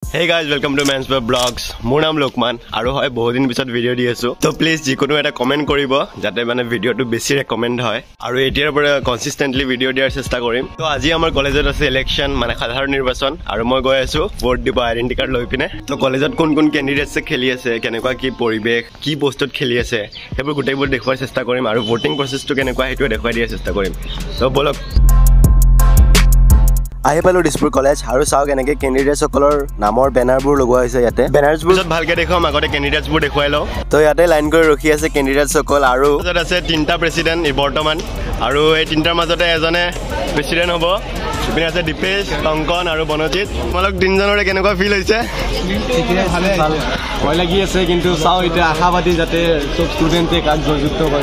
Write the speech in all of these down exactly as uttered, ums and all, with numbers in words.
Hey guys, welcome to Manzbervlogs. মোৰ নাম লোকমান আৰু হয় বহুত দিন পিছত ভিডিও দি আছো তো প্লিজ যিকোনো এটা কমেন্ট কৰিব যাতে মানে ভিডিওটো বেছি ৰেকমেন্ড হয় আৰু এতিয়াৰ পৰা কনসিস্টেন্টলি ভিডিও দিয়াৰ চেষ্টা কৰিম তো আজি আমাৰ কলেজত আছে ইলেকশন মানে সাধাৰণ নিৰ্বাচন আৰু মই গৈ আছো ভোট দিব আইডেন্টি কাৰ্ড লৈ পিনে তো কলেজত কোন কোন ক্যান্ডিডেটস খেলি আছে কেনেকুৱা কি পৰিবেশ কি পোষ্টত খেলি আছে সেইবোৰ গোটেইবোৰ দেখুৱাৰ চেষ্টা কৰিম আৰু ভোটিং প্ৰসেসটো কেনেকুৱা হেতু দেখুৱাই দিয়াৰ চেষ্টা কৰিম তো বলক আহি পালো Dispur College আৰু চাওক এনেকে ক্যান্ডিডেটস সকলৰ নামৰ বেনাৰবোৰ লগোৱা হৈছে ইয়াতে বেনাৰবোৰ যত ভালকে দেখাম আগতে ক্যান্ডিডেটসবোৰ দেখুৱাই লও তো ইয়াতে লাইন কৰি ৰখি আছে ক্যান্ডিডেটস সকল আৰু যত আছে তিনটা প্ৰেসিডেন্ট ই বৰ্তমান আৰু এই তিনটাৰ মাজতে এজনে প্ৰেসিডেন্ট হ'ব ইপিনে আছে দীপেশ টংকন আৰু বনজিত তোমালোক তিনজনৰে কেনেকুৱা ফিল হৈছে ঠিকৰে ভালে ভয় লাগি আছে কিন্তু চাও এটা আশাবাদী যাতে সব ষ্টুডেন্টে কাক জয়যুক্ত কৰে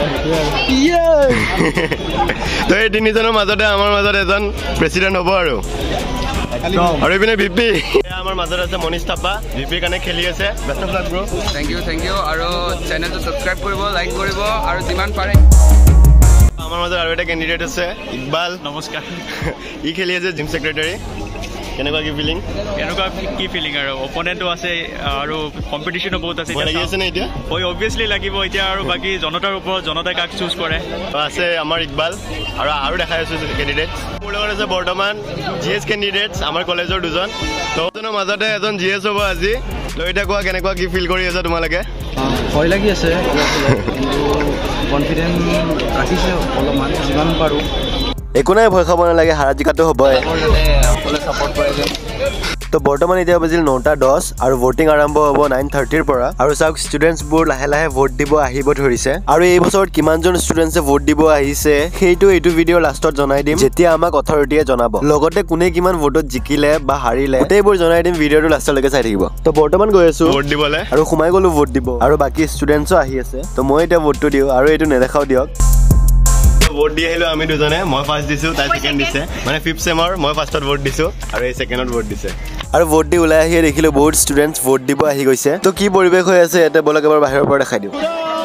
তো এই তিনিজনৰ মাজতে আমাৰ মাজত এজন প্ৰেসিডেন্ট হ'ব আৰু আৰু ইপিনে ভিপি আমাৰ মাজত আছে মনিশ থাপা ভিপি কানে খেলি আছে best of luck bro thank you thank you আৰু চেনেলটো সাবস্ক্ৰাইব কৰিব লাইক কৰিব আৰু যিমান পাৰে আমাৰ মাজত আৰু এটা ক্যান্ডিডেট আছে ইকবাল নমস্কাৰ ই খেলি আছে জিম সেক্ৰেটাৰী কেনেকুৱা কি ফিলিং এনেকুৱা কি ফিলিং আৰু অপোনেন্টও আছে আৰু কম্পিটিশনো বহুত আছে লাগি আছে না এতিয়া হয় অবভিয়াসলি লাগিব এতিয়া আৰু বাকি জনতাৰ ওপৰত জনতাই কাক চুজ কৰে আছে আমাৰ ইকবাল আৰু আৰু দেখাই আছে ক্যান্ডিডেট মোৰ লগত আছে বৰ্তমান জিএস ক্যান্ডিডেটস আমাৰ কলেজৰ দুজন তো দুজনৰ মাজতে এজন জিএস হ'ব আজি তো এটা কোৱা কেনেকুৱা কি ফিল কৰি আছে তোমালোকে ভয় লাগি আছে কনফিডেন্ট ৰাখিছে অলপমান যিমান পাৰো একো নাই ভয় খাব নালাগে হাৰা জিকাটো হ'বই সকলোৱে সাপোৰ্ট কৰে যে তো বৰ্তমান এতিয়া বাজিল নটা দহ আৰু ভোটিং আৰম্ভ হ'ব নাইন থাৰ্টিৰ পৰা আৰু চাওক ষ্টুডেন্টছবোৰ লাহে লাহে ভোট দিব আহিব ধৰিছে আৰু এই বছৰত কিমানজন ষ্টুডেন্টছে ভোট দিব আহিছে সেইটো এইটো ভিডিঅ' লাষ্টত জনাই দিম যেতিয়া আমাক অথৰিটিয়ে জনাব লগতে কোনে কিমান ভোটত জিকিলে বা হাৰিলে গোটেইবোৰ জনাই দিম ভিডিঅ'টো লাষ্টলৈকে চাই থাকিব তো বৰ্তমান গৈ আছো ভোট দিবলৈ আৰু সোমাই গ'লো ভোট দিব আৰু বাকী ষ্টুডেন্টছো আহি আছে তো মই এতিয়া ভোটটো দিওঁ আৰু এইটো নেদেখাও দিয়ক ভোট দি আহিলো আমি দুজনে মই ফাৰ্ষ্ট দিছো তাই সেকেন্ড দিছে মানে ফিফথ সেমৰ মই ফাৰ্ষ্টত ভোট দিছো আৰু এই সেকেন্ডত ভোট দিছে আৰু ভোট দি ওলাই আহি দেখিলো বহুত ষ্টুডেন্টস ভোট দিব আহি গৈছে তো কি পৰিবেশ হৈ আছে এতে বলক এবাৰ বাহিৰৰ পৰা দেখাই দিও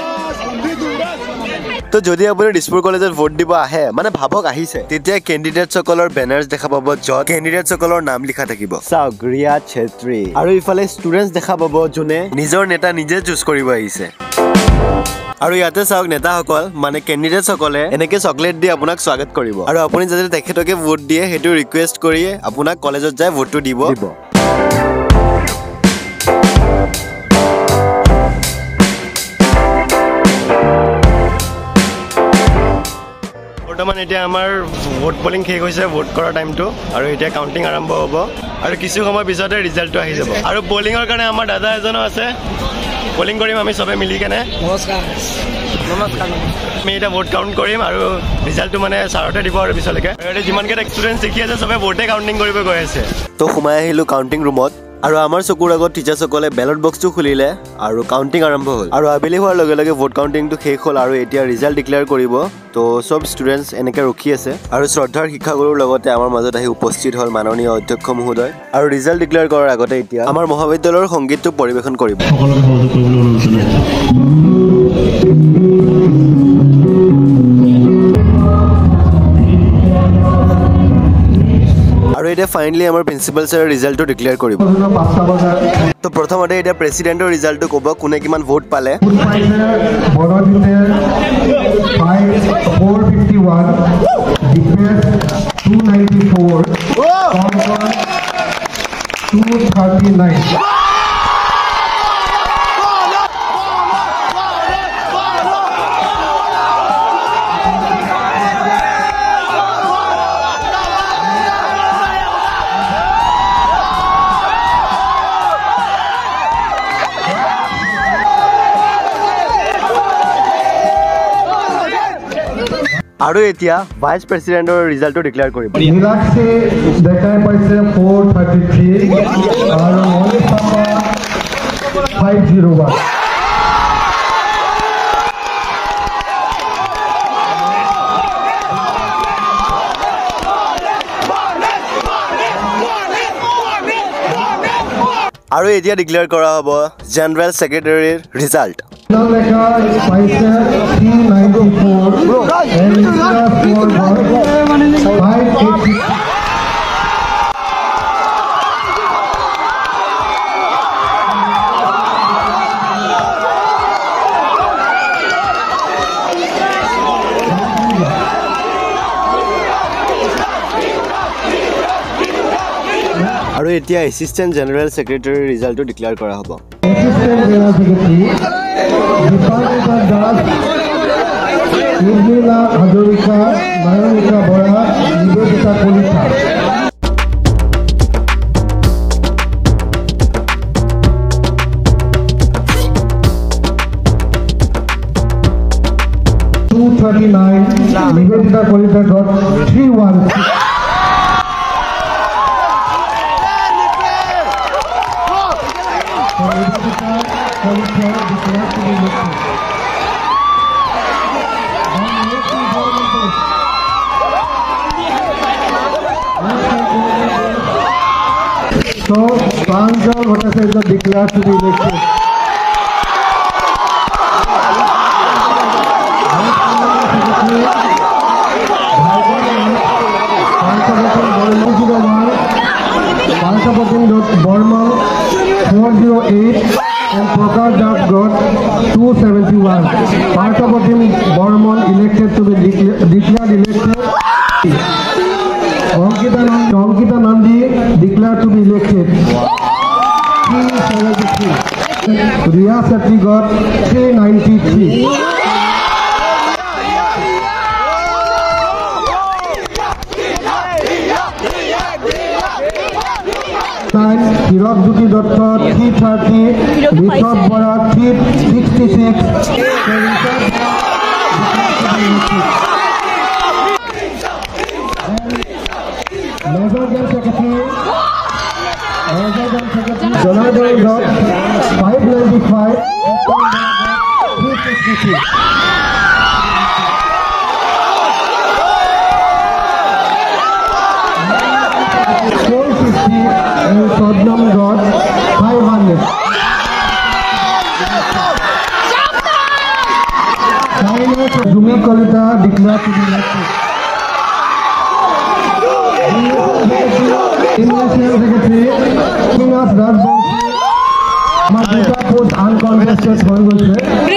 তো যদি আপুনি দিছপুৰ কলেজত ভোট দিব আহে মানে ভাবক আহিছে তেতিয়া ক্যান্ডিডেটস সকলৰ বেনাৰ্স দেখা পাব যত ক্যান্ডিডেটস সকলৰ নাম লিখা থাকিব চাওক ৰিয়া ছেত্ৰী আৰু ইফালে ষ্টুডেন্টস দেখা পাব যোনে নিজৰ নেতা নিজে চুজ কৰিব আহিছে আৰু ইয়াতে চাওক নেতাসকল মানে ক্যান্ডিডেটস সকলে এনেকে চকলেট দি আপোনাক স্বাগত কৰিব আৰু আপুনি যাতে তেখেতকে ভোট দিয়ে হেতু ৰিকুৱেষ্ট কৰি আপোনাক কলেজত যায় ভোটটো দিব বৰ্তমান এতিয়া আমাৰ ভোট পলিং শেষ হৈছে ভোট কৰাৰ টাইমটো আৰু এতিয়া কাউন্টিং আৰম্ভ হ'ব আৰু কিছু সময় পিছতে ৰিজাল্টটো আহি যাব আৰু পলিংৰ কাৰণে আমাৰ দাদা এজন আছে পলিং কৰিম আমি সবে মিলি কেনে নমস্কাৰ নমস্কাৰ আমি এটা ভোট কাউন্ট কৰিম আৰু ৰিজাল্টটো মানে চাৰতে দিব আৰু পিছলৈকে আৰু যিমানকেইটা ষ্টুডেণ্ট দেখি আছে সবে ভোটে কাউন্টিং কৰিব গৈ আছে তো সোমাই আহিলো কাউন্টিং ৰুমত আৰু আমাৰ চকুৰ আগত টিচাৰসকলে বেলট বক্সটো খুলিলে আৰু কাউন্টিং আৰম্ভ হ'ল আৰু আবেলি হোৱাৰ লগে লগে ভোট কাউন্টিংটো শেষ হ'ল আৰু এতিয়া ৰিজাল্ট ডিক্লেয়াৰ কৰিব তো সব ষ্টুডেণ্টছ এনেকে ৰখি আছে আৰু শ্ৰদ্ধাৰ শিক্ষাগুৰুৰ লগতে আমাৰ মাজত আহি উপস্থিত হ'ল মাননীয় অধ্যক্ষ মহোদয় আৰু ৰিজাল্ট ডিক্লেয়াৰ কৰাৰ আগতে এতিয়া আমাৰ মহাবিদ্যালয়ৰ সংগীতটো পৰিৱেশন কৰিব আৰু এতিয়া ফাইনালি আমাৰ প্ৰিন্সিপাল ছাৰে ৰিজাল্টটো ডিক্লেয়াৰ কৰিব তো প্ৰথমতে এতিয়া প্ৰেসিডেন্টৰ ৰিজাল্টটো ক'ব কোনে কিমান ভোট পালে আৰু এতিয়া ভাইস প্ৰেসিডেন্টৰ ৰিজাল্টটো ডিক্লেয়াৰ কৰিব নিলাক্ষী দেখাই পাইছে four thirty-three আৰু Manish Thapa five oh one আৰু এতিয়া ডিক্লেয়াৰ কৰা হ'ব জেনাৰেল সেক্ৰেটাৰীৰ ৰিজাল্ট লেখা পাইছে three ninety-four and five eighty এতিয়া এসিস্ট্যান্ট জেনারেল সেক্রেটারি ৰিজাল্টটো ডিক্লেয়াৰ কৰা হ'ব Assistant General Secretary, Department Das, Irmila Hazarika, Nayonika Bora, Nivedita Kolita. two thirty-nine, Nivedita Kolita got three one six. So, Panjab, what I said, is declared to be elected. Burma four oh eight and Prakash Das got two seventy-one. Parthapatim Burman elected to be declared elected. Ankita Nandi, Ankita Nandi declared to be elected. three seventy-three. Riya Sati got three ninety-three. Hirok Juki Dotto three thirty, Rishabh Bora three sixty-six. Major General Secretary, Major General Secretary, Jonathan got five ninety-five, three sixty-six. four fifty and Sodnam got five hundred. Jumi Kolita declared to be elected. National Secretary, Kinas Rajbanshi, Madhuka post uncontested হৈ গৈছে.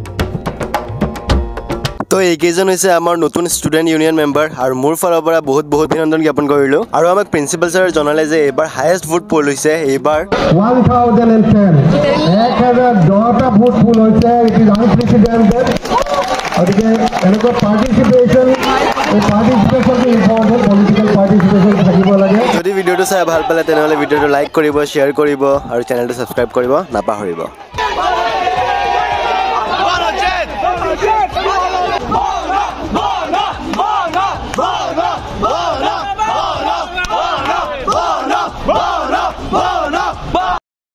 তো এইকেইজন হৈছে আমাৰ নতুন student union member আৰু মোৰ ফালৰ পৰা বহুত বহুত অভিনন্দন জ্ঞাপন কৰিলোঁ আৰু আমাক প্ৰিন্সিপাল ছাৰে জনালে যে এইবাৰ হায়েষ্ট ভোট পোল হৈছে এইবাৰ one thousand ten এক হাজাৰ দহটা ভোট পোল হৈছে ইট ইজ আনপ্ৰেচিডেন্টেড গতিকে এনেকুৱা পাৰ্টিচিপেশ্যন এই পাৰ্টিচিপেশ্যনটো ইম্পৰ্টেণ্ট পলিটিকেল পাৰ্টিচিপেশ্যন থাকিব লাগে যদি ভিডিঅ'টো চাই ভাল পালে তেনেহ'লে ভিডিঅ'টো লাইক কৰিব শ্বেয়াৰ কৰিব আৰু চেনেলটো ছাবস্ক্ৰাইব কৰিব নাপাহৰিব